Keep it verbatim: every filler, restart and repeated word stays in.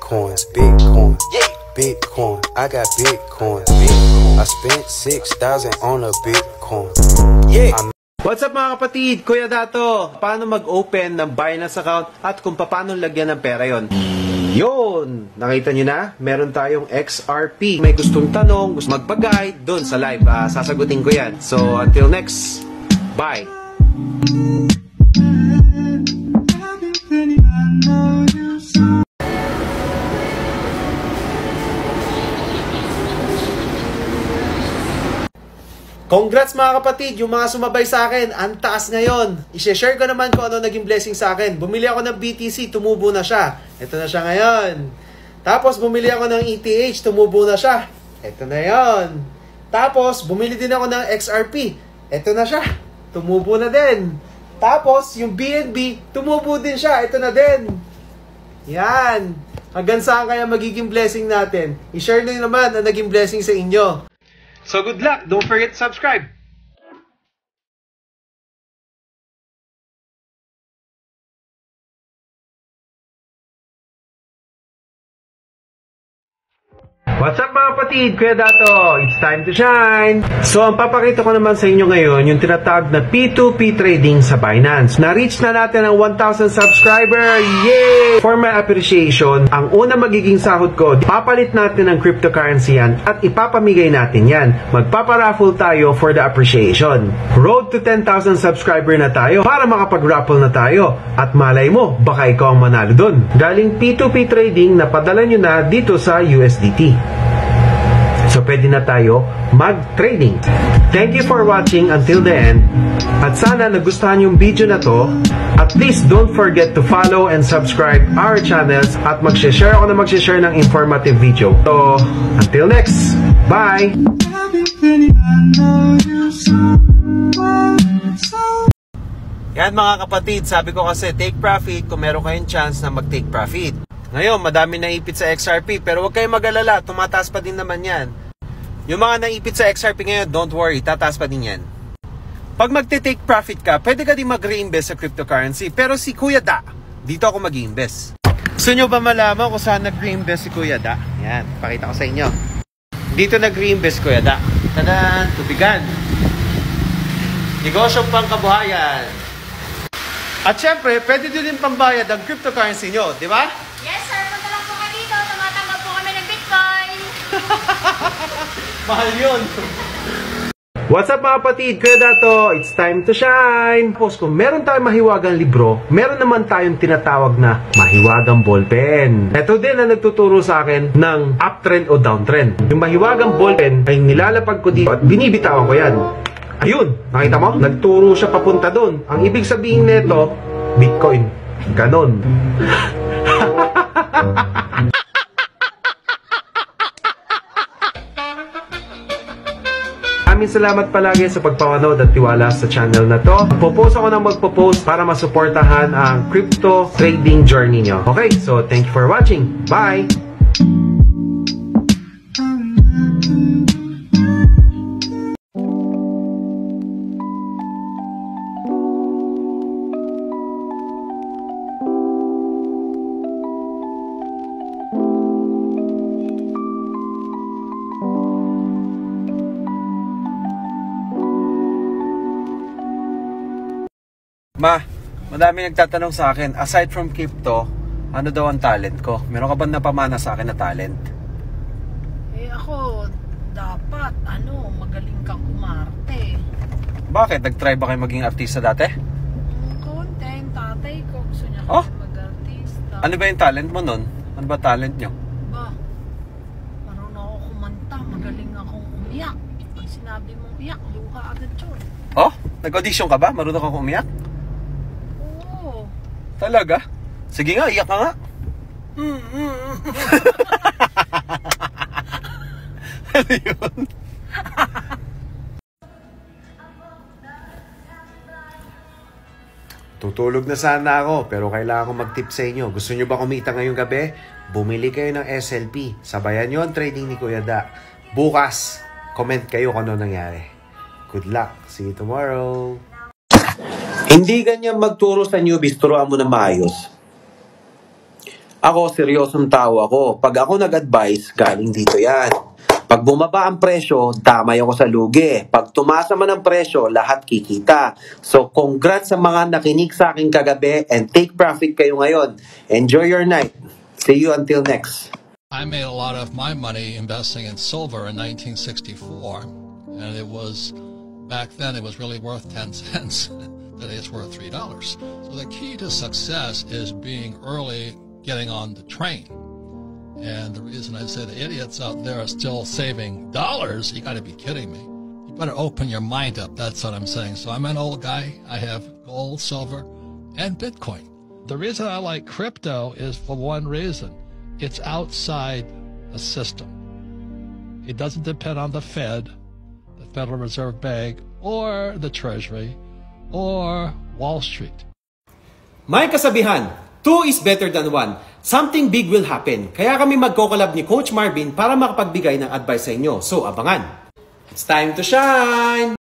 Bitcoins, Bitcoin, Bitcoin. I got Bitcoins. I spent six thousand on a Bitcoin. Yeah. What's up mga kapatid? Kuya Dato, paano mag-open ng Binance account at kung paano lagyan ng pera yon? Yun! Nakita nyo na? Meron tayong X R P. May gustong tanong, gusto magpag-guide doon sa live. Uh, sasagutin ko yan. So, until next, bye! Congrats mga kapatid, yung mga sumabay sa akin, ang taas ngayon. I-share ko naman kung ano naging blessing sa akin. Bumili ako ng B T C, tumubo na siya. Ito na siya ngayon. Tapos bumili ako ng E T H, tumubo na siya. Ito na yon. Tapos bumili din ako ng X R P. Ito na siya. Tumubo na din. Tapos yung B N B, tumubo din siya. Ito na din. Yan. Hanggang saan kaya magiging blessing natin? I-share nyo naman ang naging blessing sa inyo. So good luck. Don't forget to subscribe. What's up mga kapatid? Kuya Dato, it's time to shine! So, ang papakita ko naman sa inyo ngayon, yung tinatawag na P two P trading sa Binance. Na-reach na natin ang one thousand subscriber! Yay! For my appreciation, ang una magiging sahod ko, papalit natin ng cryptocurrency yan at ipapamigay natin yan. Magpaparaffle tayo for the appreciation. Road to ten thousand subscriber na tayo para makapag-raffle na tayo. At malay mo, baka ikaw ang manalo dun. Galing P two P trading na padala nyo na dito sa U S D T. So, pwede na tayo mag-trading. Thank you for watching until the end. At sana nagustuhan yung video na to. At please don't forget to follow and subscribe our channels. At mag-share ako na mag-share ng informative video. So, until next. Bye! Yan mga kapatid, sabi ko kasi take profit kung meron kayong chance na mag-take profit. Ngayon, madami naipit sa X R P, pero huwag kayong mag-alala, tumataas pa din naman yan. Yung mga naipit sa X R P ngayon, don't worry, tataas pa din yan. Pag magte-take profit ka, pwede ka din mag-reinvest sa cryptocurrency, pero si Kuya Da, dito ako mag-invest. Gusto nyo ba malaman kung saan nag-reinvest si Kuya Da? Yan, pakita ko sa inyo. Dito nag-reinvest Kuya Da. Tadaan, tubigan. Negosyo pang kabuhayan. At syempre, pwede din pambayad ang cryptocurrency nyo, di ba? Yes, sir. Punta lang po kami dito. Tumatanggap po kami ng Bitcoin. Mahal yun. What's up mga kapatid? Kuya Dato, it's time to shine! Tapos kung meron tayong mahiwagang libro, meron naman tayong tinatawag na mahiwagang ballpen. Ito din ang nagtuturo sa akin ng uptrend o downtrend. Yung mahiwagang ballpen ay nilalapag ko dito at binibitawan ko yan. Ayun, nakita mo? Nagturo siya papunta doon. Ang ibig sabihin nito, Bitcoin. Ganon. Maraming salamat palagi sa pagpapanood at tiwala sa channel na to. Magpo-post ako ng magpo-post para masuportahan ang crypto trading journey nyo. Okay, so thank you for watching. Bye! Ma, madami nagtatanong sa akin, aside from crypto, ano daw ang talent ko? Meron ka ba napamana sa akin na talent? Eh ako, dapat, ano, magaling kang umarte. Bakit? Nag-try ba kayo maging artista dati? Mm, content, tatay ko, gusto niya Oh? kasi mag-artista. Ano ba yung talent mo nun? Ano ba talent nyo? Ba, marunong ako kumanta, magaling akong umiyak. Pag sinabi mong iyak, luha agad yun. Oh? Nag-audition ka ba? Marunong kang umiyak? Oo. Talaga? Sige nga, iyak ka nga. Mm, mm, mm. Ano yun? Tutulog na sana ako, pero kailangan ko mag-tip sa inyo. Gusto nyo ba kumita ngayong gabi? Bumili kayo ng S L P. Sabayan nyo ang trading ni Kuya Da. Bukas, comment kayo kung ano nangyari. Good luck. See you tomorrow. Hindi ganyan magturo sa newbies, turuan mo na maayos. Ako, seryosong tao ako. Pag ako nag-advise, galing dito yan. Pag bumaba ang presyo, damay ako sa lugi. Pag tumaas naman ang presyo, lahat kikita. So, congrats sa mga nakinig sa akin kagabi and take profit kayo ngayon. Enjoy your night. See you until next. I made a lot of my money investing in silver in nineteen sixty-four, and it was, back then it was really worth ten cents. Today it's worth three dollars. So the key to success is being early, getting on the train. And the reason I say the idiots out there are still saving dollars, you got to be kidding me. You better open your mind up, that's what I'm saying. So I'm an old guy. I have gold, silver, and Bitcoin. The reason I like crypto is for one reason. It's outside a system. It doesn't depend on the Fed, the Federal Reserve Bank, or the Treasury, or Wall Street. May kasabihan, two is better than one. Something big will happen. Kaya kami magko-collab ni Coach Marvin para makapagbigay ng advice sa inyo. So, abangan. It's time to shine!